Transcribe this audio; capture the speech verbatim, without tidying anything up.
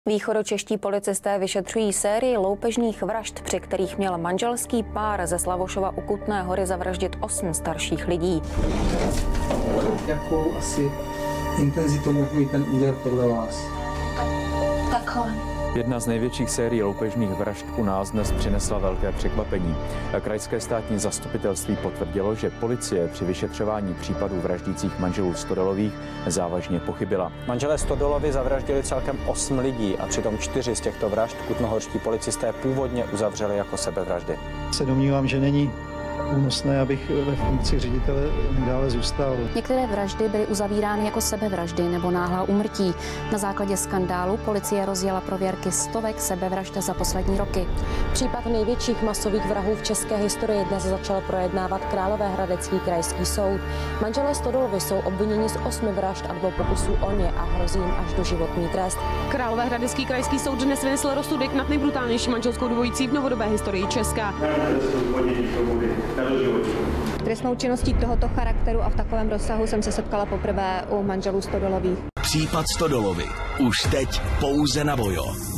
Východočeští policisté vyšetřují sérii loupežných vražd, při kterých měl manželský pár ze Slavošova u Kutné Hory zavraždit osm starších lidí. Jakou asi intenzitu mohl mít ten úder podle vás? Takhle. Jedna z největších sérií loupežných vražd u nás dnes přinesla velké překvapení. Krajské státní zastupitelství potvrdilo, že policie při vyšetřování případů vraždících manželů Stodolových závažně pochybila. Manželé Stodolovi zavraždili celkem osm lidí a přitom čtyři z těchto vražd kutnohorští policisté původně uzavřeli jako sebevraždy. Se domnívám, že není únosné, abych ve funkci ředitele dále zůstal. Některé vraždy byly uzavírány jako sebevraždy nebo náhlá úmrtí. Na základě skandálu policie rozjela prověrky stovek sebevražd za poslední roky. Případ největších masových vrahů v české historii dnes začal projednávat Královéhradecký krajský soud. Manželé Stodolovi jsou obviněni z osmi vražd a dvou pokusů o ně a hrozí jim až doživotní trest. Královéhradecký krajský soud dnes vynesl rozsudek nad nejbrutálnější manželskou dvojicí v novodobé historii Česka. Trestnou činností tohoto charakteru a v takovém rozsahu jsem se setkala poprvé u manželů Stodolových. Případ Stodolovi. Už teď pouze na Vojo.